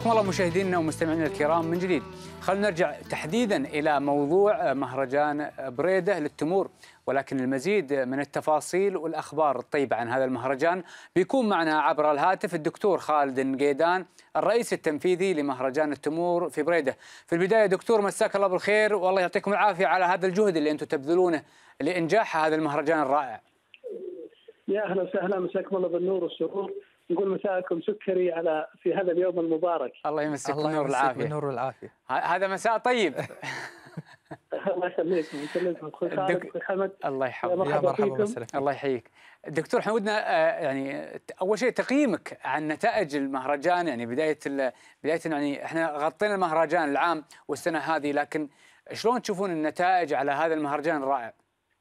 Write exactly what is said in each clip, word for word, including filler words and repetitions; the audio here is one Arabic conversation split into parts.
حياكم الله مشاهدينا ومستمعينا الكرام من جديد. خلونا نرجع تحديدا إلى موضوع مهرجان بريدة للتمور، ولكن المزيد من التفاصيل والأخبار الطيبة عن هذا المهرجان بيكون معنا عبر الهاتف الدكتور خالد نقيدان الرئيس التنفيذي لمهرجان التمور في بريدة. في البداية دكتور مساك الله بالخير والله يعطيكم العافية على هذا الجهد اللي أنتم تبذلونه لإنجاح هذا المهرجان الرائع. يا أهلا وسهلا، مساكم الله بالنور والسرور. نقول مساءكم سكري على في هذا اليوم المبارك. الله يمسك بالنور والعافية. بالنور والعافية. هذا مساء طيب. الله يخليكم ويسلمكم اخوي خالد اخوي حمد. الله يحفظك. مرحبا, مرحبا فيكم. الله يحييك. دكتور احنا ودنا يعني اول شيء تقييمك عن نتائج المهرجان، يعني بدايه بدايه يعني احنا غطينا المهرجان العام والسنه هذه، لكن شلون تشوفون النتائج على هذا المهرجان الرائع؟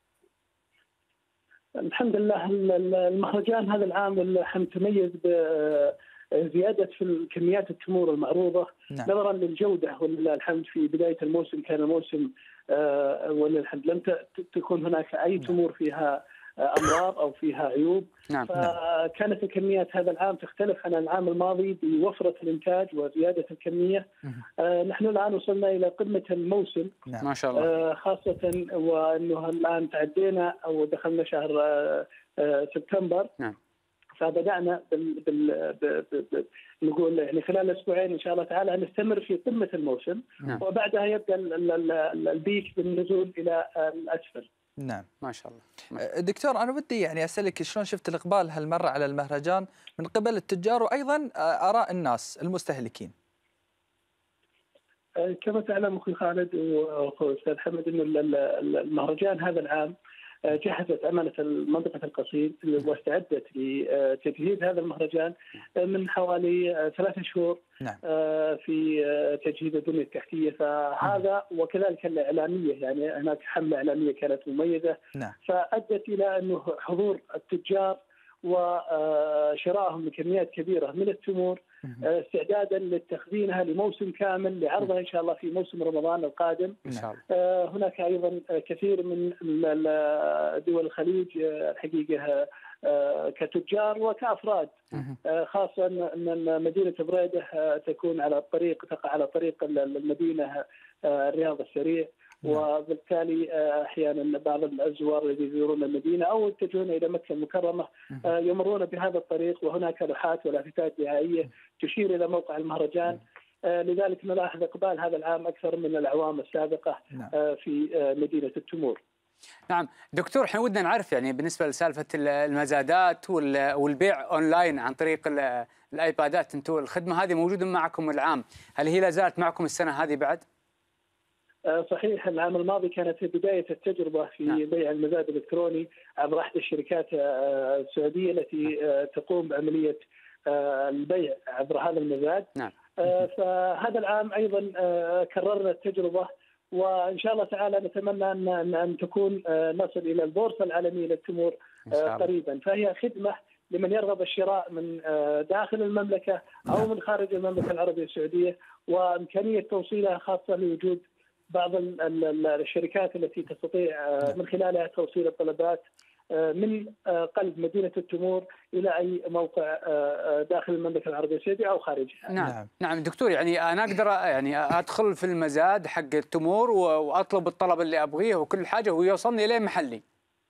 الحمد لله المهرجان هذا العام متميز بزياده في كميات التمور المعروضه. نعم. نظرا للجوده ولله الحمد في بدايه الموسم كان الموسم آه ولله الحمد لم تكون هناك اي تمور فيها امراض او فيها عيوب. نعم. فكانت الكميات هذا العام تختلف عن العام الماضي بوفره الانتاج وزياده الكميه. آه نحن الان وصلنا الى قمه الموسم. نعم. ما شاء الله. آه خاصه وانه الان تعدينا او دخلنا شهر آه آه سبتمبر. نعم. فبدانا بال بال بال نقول يعني خلال اسبوعين ان شاء الله تعالى نستمر في قمه الموسم. نعم. وبعدها يبدا البيك بالنزول الى الاسفل. نعم. ما شاء الله. دكتور أنا ودي يعني أسألك شلون شفت الإقبال هالمرة على المهرجان من قبل التجار وأيضا آراء الناس المستهلكين؟ كما تعلم أخوي خالد وأخوي أستاذ حمد أن المهرجان هذا العام جهزت أمانة منطقة القصيم واستعدت لتجهيز هذا المهرجان من حوالي ثلاثة شهور. نعم. في تجهيز البنية التحتية، فهذا وكذلك الإعلامية، يعني هناك حملة إعلامية كانت مميزة. نعم. فأدت إلى أنه حضور التجار وشرائهم بكميات كبيرة من التمور استعدادا لتخزينها لموسم كامل لعرضها إن شاء الله في موسم رمضان القادم. إن شاء الله. هناك أيضا كثير من دول الخليج الحقيقة كتجار وكأفراد، خاصة أن مدينة بريدة تكون على الطريق تقع على طريق المدينة الرياض السريع، وبالتالي احيانا بعض الزوار الذين يزورون المدينه او يتجهون الى مكه المكرمه يمرون بهذا الطريق، وهناك لوحات ولافتات دعائيه تشير الى موقع المهرجان. لذلك نلاحظ اقبال هذا العام اكثر من الاعوام السابقه في مدينه التمور. نعم دكتور، احنا ودنا نعرف يعني بالنسبه لسالفه المزادات والبيع اونلاين عن طريق الايبادات، انتم الخدمه هذه موجوده معكم العام، هل هي لا زالت معكم السنه هذه بعد؟ صحيح، العام الماضي كانت بداية التجربة في نعم. بيع المزاد الإلكتروني عبر أحد الشركات السعودية التي تقوم بعملية البيع عبر هذا المزاد. نعم. فهذا العام أيضا كررنا التجربة، وإن شاء الله تعالى نتمنى أن أن تكون نصل إلى البورصة العالمية للتمور قريبا، فهي خدمة لمن يرغب الشراء من داخل المملكة أو من خارج المملكة العربية السعودية، وإمكانية توصيلها خاصة لوجود بعض الشركات التي تستطيع من خلالها توصيل الطلبات من قلب مدينة التمور إلى أي موقع داخل المملكة العربية السعودية أو خارجها. نعم نعم دكتور، يعني أنا أقدر يعني أدخل في المزاد حق التمور وأطلب الطلب اللي أبغيه وكل حاجة ويوصلني إلى محلي.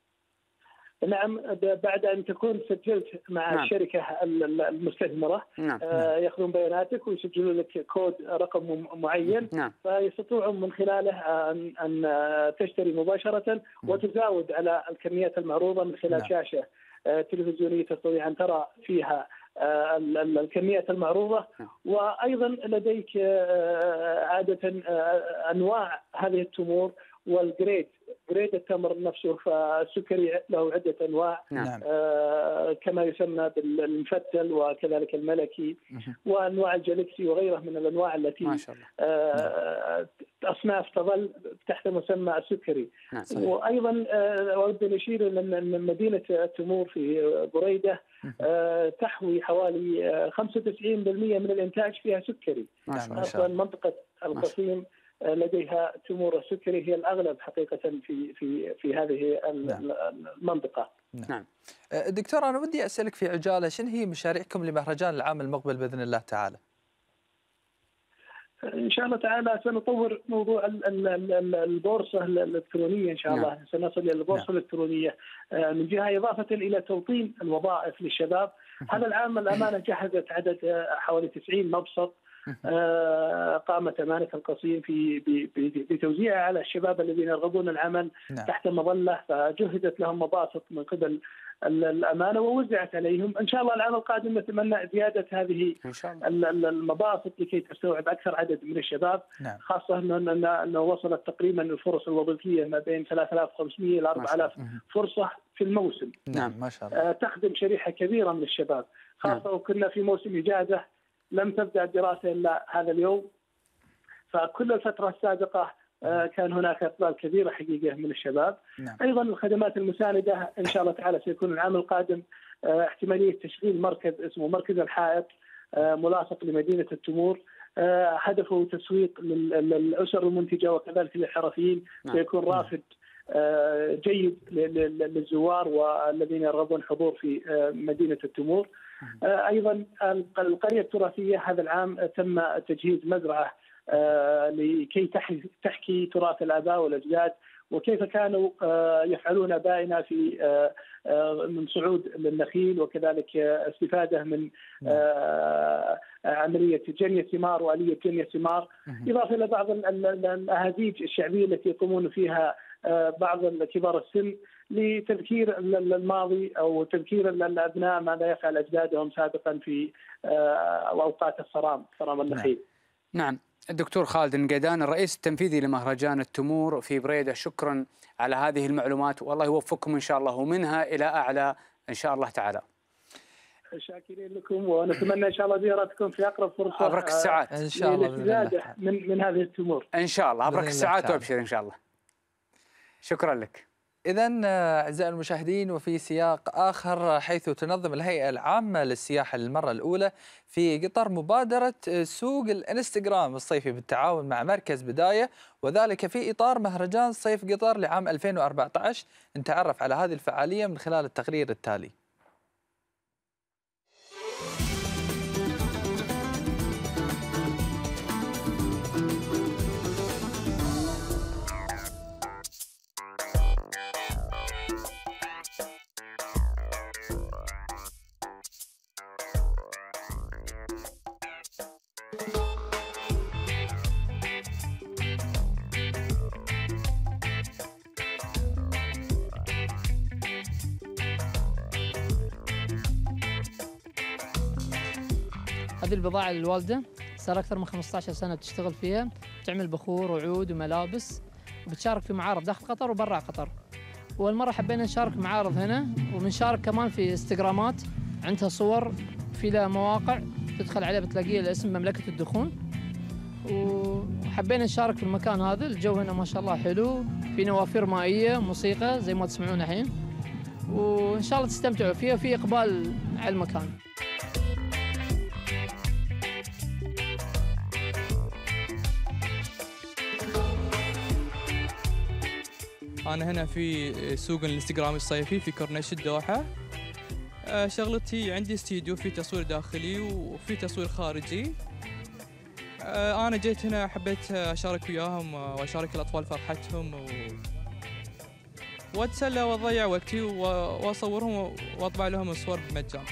نعم، بعد أن تكون سجلت مع نعم. الشركة المستثمرة. نعم. آه يأخذون بياناتك ويسجلون لك كود رقم معين. نعم. فيستطيعون من خلاله أن, أن تشتري مباشرة وتزاود على الكميات المعروضة من خلال نعم. شاشة آه تلفزيونية تستطيع أن ترى فيها آه الكميات المعروضة. نعم. وأيضا لديك آه عادة آه أنواع هذه التمور والجريد، جريد التمر نفسه، فالسكري له عدة أنواع. نعم. آه كما يسمى بالمفتل وكذلك الملكي وأنواع الجالكسي وغيرها من الأنواع التي ما شاء الله. آه أصناف تظل تحت مسمى السكري. نعم. وأيضا آه أود أن أشير أن مدينة التمور في بريدة آه تحوي حوالي خمسة وتسعين بالمئة من الإنتاج فيها سكري. أصلا منطقة القصيم لديها تمور السكري هي الأغلب حقيقة في في في هذه المنطقة. نعم. دكتور أنا ودي أسألك في عجالة، شنو هي مشاريعكم لمهرجان العام المقبل بإذن الله تعالى؟ ان شاء الله تعالى سنطور موضوع البورصه الالكترونيه ان شاء الله. نعم. سنصل الى البورصه نعم. الالكترونيه من جهه، اضافه الى توطين الوظائف للشباب. هذا العام الامانه جهزت عدد حوالي تسعين مبسط قامت أمانة القصيم في بتوزيعها على الشباب الذين يرغبون العمل نعم. تحت مظلة، فجهزت لهم مباسط من قبل الأمانة ووزعت عليهم. إن شاء الله العام القادم نتمنى زيادة هذه المباسط لكي تستوعب أكثر عدد من الشباب نعم. خاصة أنه وصلت تقريبا الفرص الوظيفية ما بين ثلاثة آلاف وخمسمئة إلى أربعة آلاف فرصة في الموسم نعم ما شاء الله. تخدم شريحة كبيرة من الشباب، خاصة نعم. وكنا في موسم إجازة لم تبدأ الدراسة إلا هذا اليوم، فكل الفترة السابقة كان هناك إقبال كبير حقيقة من الشباب نعم. أيضا الخدمات المساندة إن شاء الله تعالى سيكون العام القادم احتمالية تشغيل مركز اسمه مركز الحائط ملاصق لمدينة التمور، هدفه تسويق للأسر المنتجة وكذلك للحرفيين نعم. سيكون رافد جيد للزوار والذين يرغبون الحضور في مدينة التمور. أيضا القرية التراثية هذا العام تم تجهيز مزرعة لكي تحكي تراث الآباء والأجداد وكيف كانوا يفعلون آبائنا في من صعود للنخيل وكذلك استفادة من عملية جني الثمار وآلية جني الثمار، إضافة إلى بعض الأهازيج الشعبية التي يقومون فيها بعض كبار السن لتذكير الماضي أو تذكير الأبناء ماذا يفعل أجدادهم سابقا في أوقات الصرام صرام النخيل. نعم. الدكتور خالد النقيدان الرئيس التنفيذي لمهرجان التمور في بريدة، شكرا على هذه المعلومات والله يوفقكم إن شاء الله ومنها إلى أعلى إن شاء الله تعالى. شاكرين لكم ونتمنى إن شاء الله زيارتكم في أقرب فرصة. أبرك الساعات إن شاء الله من من هذه التمور إن شاء الله. أبرك الساعات وأبشر إن شاء الله. شكرا لك. إذن أعزائي المشاهدين، وفي سياق آخر، حيث تنظم الهيئة العامة للسياحة للمرة الأولى في قطر مبادرة سوق الانستغرام الصيفي بالتعاون مع مركز بداية، وذلك في إطار مهرجان صيف قطر لعام ألفين وأربعة عشر. نتعرف على هذه الفعالية من خلال التقرير التالي. هذه البضاعة الوالدة صار أكثر من خمسة عشر سنة بتشتغل فيها، تعمل بخور وعود وملابس وبتشارك في معارض داخل قطر وبرا قطر. والمرة حبينا نشارك معارض هنا وبنشارك كمان في انستغرامات عندها صور في لها مواقع تدخل عليها بتلاقيها الاسم مملكة الدخون، وحبينا نشارك في المكان هذا. الجو هنا ما شاء الله حلو، في نوافير مائية، موسيقى زي ما تسمعون الحين، وإن شاء الله تستمتعوا فيها، في إقبال على المكان. أنا هنا في سوق الانستغرام الصيفي في كورنيش الدوحة. شغلتي عندي استديو في تصوير داخلي وفي تصوير خارجي. أنا جيت هنا حبيت أشارك وياهم وأشارك الأطفال فرحتهم و... وأتسلى وأضيع وقتي وأصورهم وأطبع لهم الصور بمجان.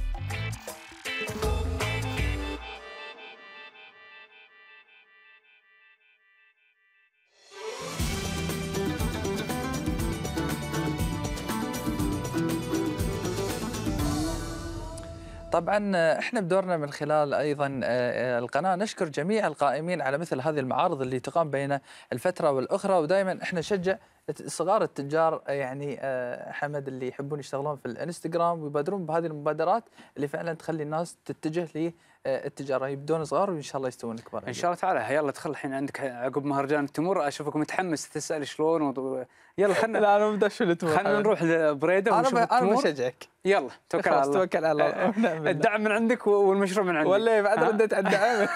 طبعا احنا بدورنا من خلال ايضا القناه نشكر جميع القائمين على مثل هذه المعارض اللي تقام بين الفتره والاخرى، ودائما احنا نشجع صغار التجار يعني حمد اللي يحبون يشتغلون في الانستغرام ويبادرون بهذه المبادرات اللي فعلا تخلي الناس تتجه للتجاره، يبدون صغار وان شاء الله يستوون كبار ان شاء الله تعالى. يلا ادخل الحين عندك عقب مهرجان التمور، اشوفك متحمس تسال شلون و... يلا خلنا لا انا بدش التمور، خلينا نروح لبريده ونشوف التمور. انا بشجعك، يلا توكل على الله. توكل على الله. الدعم من عندك والمشروع من عندك ولا بعد ردت على الدعم.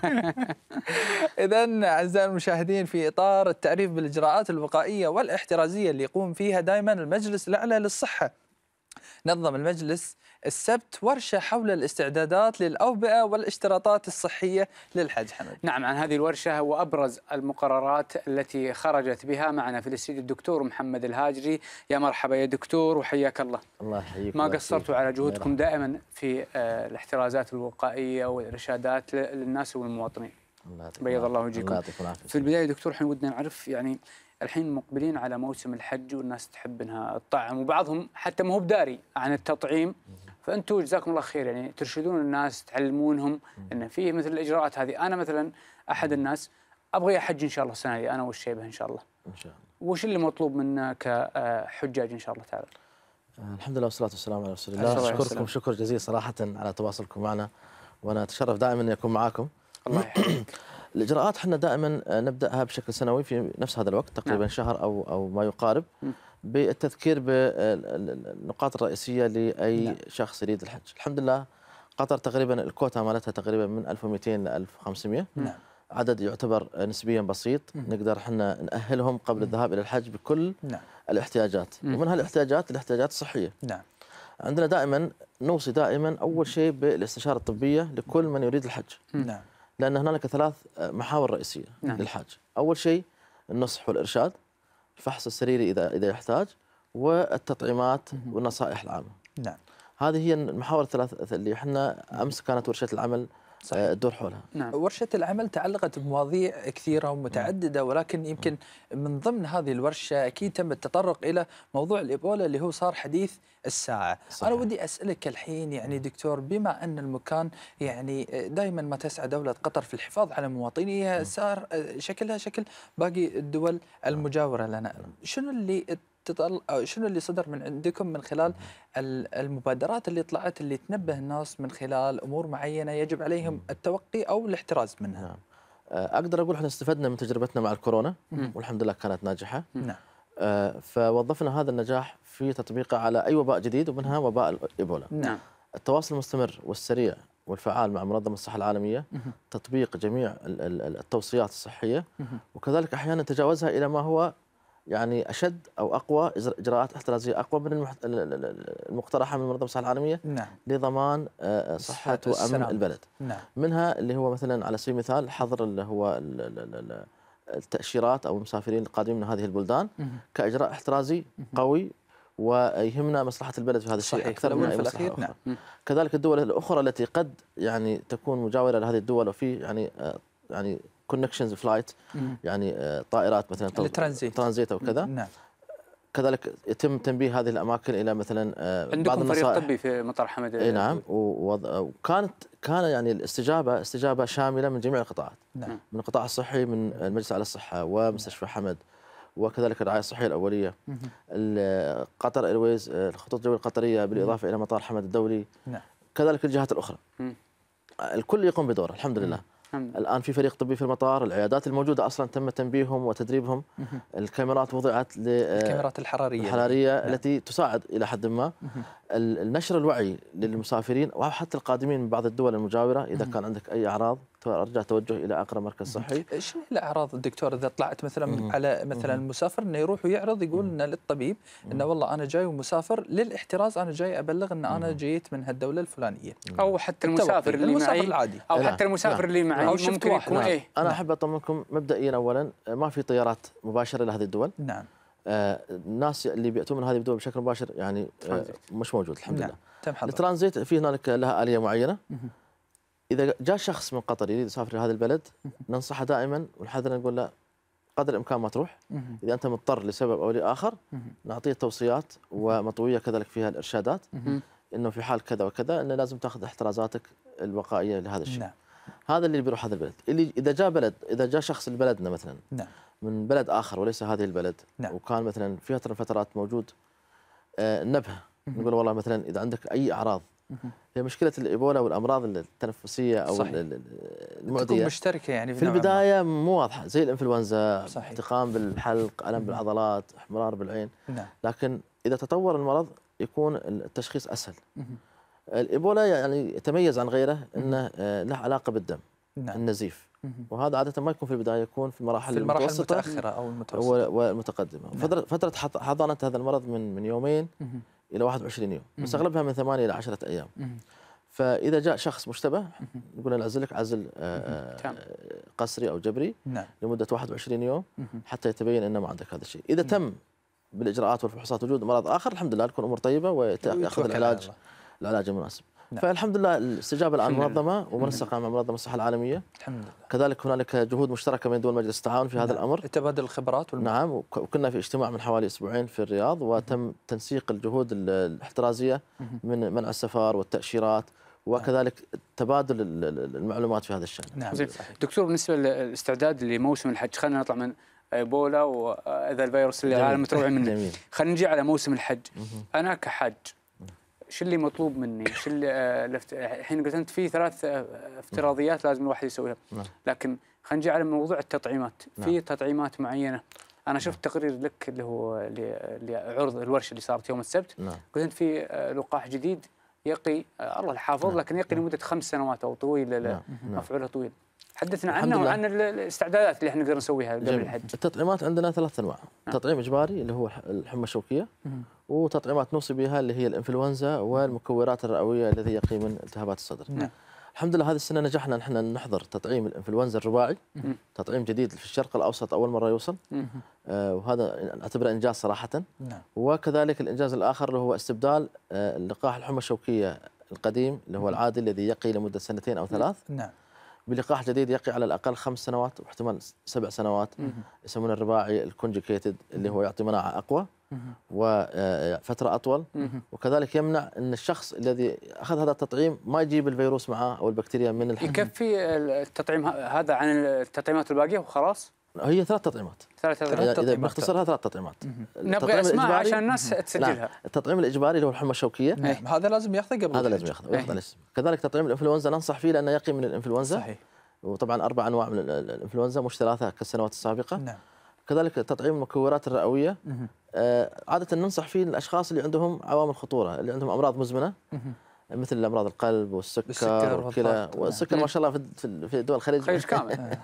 اذا اعزائي المشاهدين، في اطار التعريف بالاجراءات الوقائيه والاحترازيه اللي يقوم فيها دائما المجلس الاعلى للصحه نظم المجلس السبت ورشة حول الاستعدادات للأوبئة والاشتراطات الصحية للحج. حمد. نعم، عن هذه الورشة وأبرز المقررات التي خرجت بها معنا في الاستديو الدكتور محمد الهاجري. يا مرحبا يا دكتور وحياك الله. الله يحييك. ما قصرتوا على جهودكم دائما في الاحترازات الوقائية والإرشادات للناس والمواطنين. بيض الله وجهكم. في البداية دكتور احنا ودنا نعرف، يعني الحين مقبلين على موسم الحج والناس تحب انها تطعم، وبعضهم حتى ما هو بداري عن التطعيم، فانتم جزاكم الله خير يعني ترشدون الناس، تعلمونهم ان في مثل الاجراءات هذه. انا مثلا احد الناس ابغى احج ان شاء الله السنه دي، انا والشيبه ان شاء الله. ان شاء الله. وش اللي مطلوب منا كحجاج ان شاء الله تعالى؟ الحمد لله والصلاه والسلام على رسول الله. اشكركم شكر جزيل صراحه على تواصلكم معنا، وانا اتشرف دائما اني اكون معاكم. الله يحييك. الإجراءات احنا دائما نبدأها بشكل سنوي في نفس هذا الوقت تقريبا نعم. شهر أو أو ما يقارب م. بالتذكير بالنقاط الرئيسية لأي نعم. شخص يريد الحج. الحمد لله قطر تقريبا الكوتا مالتها تقريبا من ألف ومئتين ل ألف وخمسمئة نعم. عدد يعتبر نسبيا بسيط م. نقدر احنا نأهلهم قبل م. الذهاب إلى الحج بكل نعم. الاحتياجات م. ومن هالاحتياجات الاحتياجات الصحية. نعم. عندنا دائما نوصي دائما أول شيء بالاستشارة الطبية لكل من يريد الحج. نعم. لأن هنالك ثلاث محاور رئيسية نعم. للحج. أول شيء النصح والإرشاد، الفحص السريري إذا إذا يحتاج، والتطعيمات والنصائح العامة. نعم. هذه هي المحاور الثلاث اللي احنا أمس كانت ورشة العمل صحيح. الدور حولها. نعم. ورشة العمل تعلقت بمواضيع كثيرة ومتعددة، ولكن يمكن من ضمن هذه الورشة أكيد تم التطرق إلى موضوع الإيبولا اللي هو صار حديث الساعة. صحيح. أنا ودي أسألك الحين يعني دكتور، بما أن المكان يعني دائما ما تسعى دولة قطر في الحفاظ على مواطنيها صار شكلها شكل باقي الدول المجاورة لنا، شنو اللي تطل... شنو اللي صدر من عندكم من خلال المبادرات اللي طلعت اللي تنبه الناس من خلال امور معينه يجب عليهم التوقي او الاحتراز منها؟ نعم. اقدر اقول احنا استفدنا من تجربتنا مع الكورونا والحمد لله كانت ناجحه. نعم. فوظفنا هذا النجاح في تطبيقه على اي وباء جديد ومنها وباء الايبولا. نعم. التواصل المستمر والسريع والفعال مع منظمه الصحه العالميه، تطبيق جميع التوصيات الصحيه، وكذلك احيانا تجاوزها الى ما هو يعني أشد أو أقوى إجراءات احترازية أقوى من المقترحة من منظمة الصحة العالمية نعم. لضمان صحة وأمن البلد. نعم. منها اللي هو مثلا على سبيل المثال حظر اللي هو التأشيرات أو المسافرين القادمين من هذه البلدان كإجراء احترازي قوي، ويهمنا مصلحة البلد في هذا الشيء أكثر من أي مصلحة أخرى. نعم. كذلك الدول الأخرى التي قد يعني تكون مجاورة لهذه الدول وفي يعني يعني كونكشنز فلايت يعني طائرات مثلا ترانزيت او كذا. نعم. كذلك يتم تنبيه هذه الاماكن الى مثلا بعض النصائح. عندكم فريق طبي في مطار حمد. اي نعم. وكانت كان يعني الاستجابه استجابه شامله من جميع القطاعات. نعم. من القطاع الصحي، من المجلس على الصحه ومستشفى حمد، وكذلك الرعايه الصحيه الاوليه، قطر ايرويز، الخطوط الجويه القطريه، بالاضافه الى مطار حمد الدولي. نعم. كذلك الجهات الاخرى. م. الكل يقوم بدوره الحمد لله. الآن في فريق طبي في المطار، العيادات الموجودة أصلا تم تنبيههم وتدريبهم، الكاميرات وضعت الكاميرات الحرارية الحرارية نعم. التي تساعد إلى حد ما النشر الوعي للمسافرين وحتى القادمين من بعض الدول المجاورة. إذا كان عندك أي أعراض ارجع توجه الى اقرب مركز صحي. شنو الاعراض الدكتور اذا طلعت مثلا مم. على مثلا المسافر انه يروح ويعرض يقول انه للطبيب انه والله انا جاي ومسافر للاحتراز، انا جاي ابلغ ان انا جيت من هالدوله الفلانيه، او حتى المسافر اللي المسافر معي العادي، او حتى المسافر اللي معي ممكن يكون ايه. انا احب اطمنكم مبدئيا اولا ما في طيارات مباشره لهذه الدول. نعم. آه الناس اللي بياتون من هذه الدول بشكل مباشر يعني آه مش موجود الحمد نعم. لله. الترانزيت في هنالك لها آلية معينة. إذا جاء شخص من قطر يريد يسافر لهذا البلد ننصحه دائما ونحذر نقول له قدر الإمكان ما تروح. إذا أنت مضطر لسبب أو لآخر نعطيه توصيات ومطوية كذلك فيها الإرشادات إنه في حال كذا وكذا إنه لازم تأخذ احترازاتك الوقائية لهذا الشيء. نعم. هذا اللي بيروح هذا البلد. اللي إذا جاء بلد إذا جاء شخص لبلدنا مثلا نعم. من بلد آخر وليس هذه البلد نعم. وكان مثلا في فترة فترات موجود آه نبهه نقول والله مثلا إذا عندك أي أعراض هي مشكلة الإيبولا والأمراض التنفسية أو صحيح. المعدية تكون مشتركة يعني في البداية مو واضحة زي الإنفلونزا، احتقان بالحلق، ألم بالعضلات، احمرار بالعين. نعم. لكن إذا تطور المرض يكون التشخيص أسهل. الإيبولا يعني يتميز عن غيره أنه له علاقة بالدم. نعم. النزيف. وهذا عادة ما يكون في البداية، يكون في المراحل في المراحل المتأخرة أو المتوسطة والمتقدمة. نعم. فترة فترة حضانة هذا المرض من من يومين الى واحد وعشرين يوم، بس اغلبها من ثمانية الى عشرة ايام. فاذا جاء شخص مشتبه نقول له نعزلك عزل قسري او جبري نعم. لمده واحد وعشرين يوم حتى يتبين انه ما عندك هذا الشيء. اذا تم بالاجراءات والفحوصات وجود مرض اخر الحمد لله تكون امور طيبه وياخذ العلاج العلاج المناسب. نعم. فالحمد لله الاستجابه الان منظمه ومنسقه مع منظمه الصحه العالميه. الحمد لله. كذلك هنالك جهود مشتركه بين دول مجلس التعاون في هذا نعم. الامر. تبادل الخبرات والم... نعم، وكنا في اجتماع من حوالي اسبوعين في الرياض وتم تنسيق الجهود الاحترازيه من منع السفر والتاشيرات وكذلك تبادل المعلومات في هذا الشان. نعم. زين دكتور، بالنسبه للاستعداد لموسم الحج، خلينا نطلع من ايبولا واذا الفيروس اللي العالم متروع منه، خلينا نجي على موسم الحج. انا كحج شو اللي مطلوب مني؟ شو اللي الحين قلت انت في ثلاث افتراضيات لازم الواحد يسويها، لكن خلينا نجي على موضوع التطعيمات. في تطعيمات معينه انا شفت تقرير لك اللي هو اللي عرض الورشه اللي صارت يوم السبت، قلت انت في لقاح جديد يقي الله الحافظ لكن يقي لمده خمس سنوات او طويل، مفعوله طويل. حدثنا عنه وعن الاستعدادات اللي احنا نقدر نسويها قبل الحج. التطعيمات عندنا ثلاث انواع، تطعيم اجباري اللي هو الحمى الشوكيه، وتطعيمات نوصي بها اللي هي الانفلونزا والمكورات الرئويه الذي يقي من التهابات الصدر. نعم. الحمد لله هذه السنه نجحنا نحن نحضر تطعيم الانفلونزا الرباعي، تطعيم جديد في الشرق الاوسط اول مره يوصل، آه وهذا نعتبره انجاز صراحه. نعم. وكذلك الانجاز الاخر اللي هو استبدال آه لقاح الحمى الشوكيه القديم اللي هو العادي الذي يقي لمده سنتين او ثلاث. نعم. بلقاح جديد يقي على الاقل خمس سنوات واحتمال سبع سنوات، يسمونه الرباعي الكونجكيتد اللي هو يعطي مناعه اقوى وفتره اطول، وكذلك يمنع ان الشخص الذي اخذ هذا التطعيم ما يجيب الفيروس معه او البكتيريا من الحمى. يكفي التطعيم هذا عن التطعيمات الباقيه وخلاص؟ هي ثلاث تطعيمات. ثلاث تطعيمات. اذا باختصارها ثلاث تطعيمات. نبغى اسماء عشان الناس تسجلها. نعم. التطعيم الاجباري اللي هو الحمى الشوكيه. نعم. هذا لازم ياخذه قبل هذا لازم ياخذه وياخذ الاسم. كذلك تطعيم الانفلونزا ننصح فيه لانه يقي من الانفلونزا. صحيح. وطبعا اربع انواع من الانفلونزا مش ثلاثه كالسنوات السابقه. نعم. كذلك تطعيم المكورات الرئويه آه عاده ننصح فيه الاشخاص اللي عندهم عوامل خطوره، اللي عندهم امراض مزمنه مثل امراض القلب والسكر والكلى والسكر. ما شاء الله في في دول الخليج خليج كامل.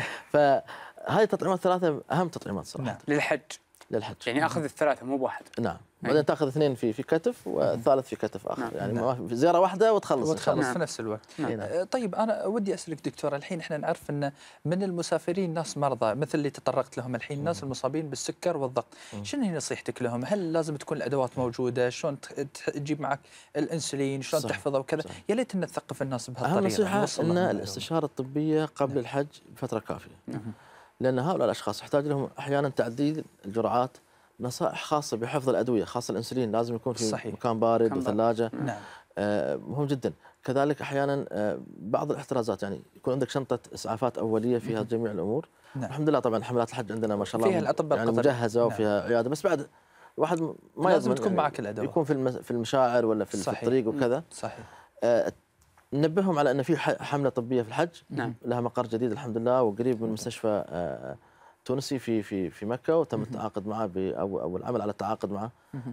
فهذه التطعيمات الثلاثه اهم تطعيمات صراحه. نعم. للحج. للحج يعني اخذ الثلاثه مو بواحد. نعم. بعدين تاخذ اثنين في في كتف والثالث في كتف اخر. نعم. يعني نعم. في زياره واحده وتخلص وتخلص في نفس الوقت. نعم. طيب انا ودي اسالك دكتور، الحين احنا نعرف ان من المسافرين ناس مرضى مثل اللي تطرقت لهم الحين، الناس المصابين بالسكر والضغط، شنو هي نصيحتك لهم؟ هل لازم تكون الادوات موجوده؟ شلون تجيب معك الانسولين؟ شلون تحفظه وكذا؟ يا ليت ان نثقف الناس بهالطريقه. اهم نصيحه ان الاستشاره الطبيه قبل نعم. الحج بفتره كافيه. نعم. لان هؤلاء الاشخاص يحتاج لهم احيانا تعديل الجرعات، نصائح خاصه بحفظ الادويه، خاصه الانسولين لازم يكون في صحيح. مكان بارد وثلاجه. نعم. آه مهم جدا. كذلك احيانا آه بعض الاحترازات، يعني يكون عندك شنطه اسعافات اوليه فيها مم. جميع الامور. نعم. الحمد لله طبعا حملات الحج عندنا ما شاء الله فيها الاطباء يعني مجهزه. نعم. وفيها عياده، بس بعد الواحد ما لازم تكون يعني معك الادوات، يكون في في المشاعر ولا في, في الطريق وكذا. صحيح. آه ننبههم على ان في حمله طبيه في الحج. نعم. لها مقر جديد الحمد لله وقريب من مستشفى آه تونسي في في في مكه، وتم التعاقد معه او او العمل على التعاقد معه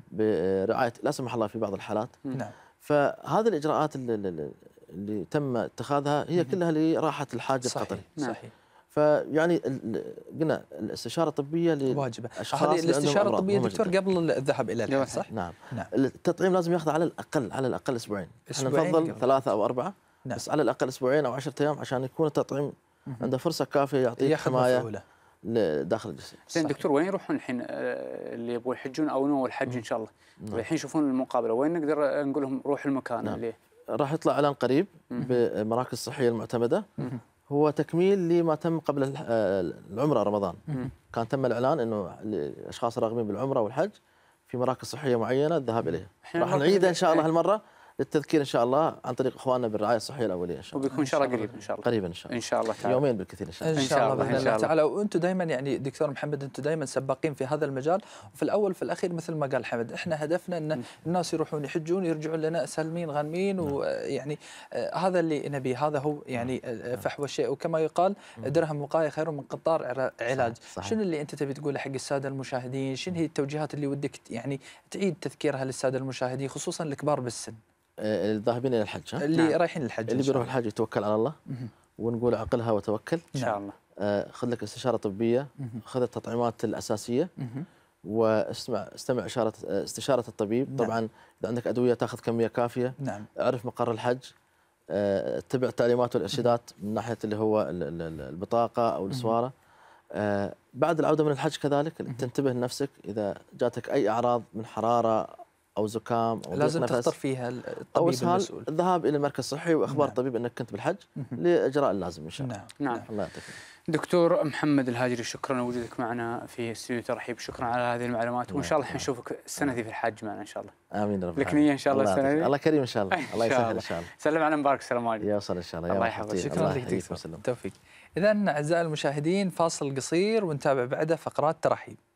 برعايه لا سمح الله في بعض الحالات. نعم. فهذه الاجراءات اللي, اللي تم اتخاذها هي كلها لراحه الحاج القطري. صحيح. فيعني قلنا الاستشاره الطبيه واجبه. هذه الاستشاره الطبيه دكتور قبل الذهاب الى الحج صح؟ نعم. نعم. التطعيم لازم ياخذ على الاقل على الاقل اسبوعين. احنا نفضل ثلاثه او اربعه. نعم. بس على الاقل اسبوعين او عشرة ايام عشان يكون التطعيم عنده فرصه كافيه يعطيك حمايه داخل الجسم. زين دكتور، وين يروحون الحين اللي يبغوا يحجون او نووا الحج ان شاء الله؟ نعم. الحين يشوفون المقابله، وين نقدر نقول لهم روح المكان؟ نعم. اللي راح يطلع اعلان قريب بالمراكز الصحيه المعتمده. مم. هو تكميل لما تم قبل العمره رمضان. مم. كان تم الاعلان انه الاشخاص الراغبين بالعمره والحج في مراكز صحيه معينه الذهاب اليها. راح نعيدها ان شاء الله هالمره للتذكير ان شاء الله عن طريق اخواننا بالرعايه الصحيه الاوليه ان شاء الله. وبيكون ان شاء الله قريب ان شاء الله. قريبا ان شاء الله. ان شاء الله تعالى. يومين بالكثير ان شاء الله. ان شاء الله باذن الله تعالى. وانتم دائما يعني دكتور محمد انتم دائما سباقين في هذا المجال، وفي الاول وفي الاخير مثل ما قال حمد احنا هدفنا ان الناس يروحون يحجون يرجعون لنا سالمين غانمين، ويعني آه هذا اللي نبيه، هذا هو يعني آه فحوى الشيء، وكما يقال درهم وقايه خير من قطار علاج. صحيح. شنو اللي انت تبي تقوله حق الساده المشاهدين؟ شنو هي التوجيهات اللي ودك يعني تعيد تذكيرها للساده المشاهدين خصوصا الكبار بالسن؟ الذاهبين الى الحج، اللي نعم. رايحين الحج، اللي بيروح الحج يتوكل على الله. مه. ونقول عقلها وتوكل ان شاء الله. آه خذ لك استشاره طبيه، خذ التطعيمات الاساسيه. مه. واستمع استمع اشاره استشاره الطبيب. نعم. طبعا اذا عندك ادويه تاخذ كميه كافيه. نعم. اعرف مقر الحج، اتبع التعليمات والارشادات من ناحيه اللي هو البطاقه او السواره. بعد العوده من الحج كذلك تنتبه لنفسك، اذا جاتك اي اعراض من حراره او زكام او لازم ضيق نفس تخطر فيها او الطبيب اسهال، المسؤول. الذهاب الى المركز الصحي واخبار نعم. الطبيب انك كنت بالحج لاجراء اللازم ان شاء الله. نعم. نعم. الله يعطيك. دكتور محمد الهاجري، شكرا لوجودك معنا في استوديو ترحيب، شكرا على هذه المعلومات، وان شاء الله نشوفك السنه دي في الحج معنا ان شاء الله. امين رب لك نيه ان شاء الله العالمين. السنه دي. الله كريم ان شاء الله. الله يسهل ان شاء الله. سلم على مبارك، السلام عليكم. يوصل ان شاء الله. الله يحفظك. شكرا لك دكتور. توفيق. اذا اعزائي المشاهدين فاصل قصير ونتابع بعده فقرات ترحيب.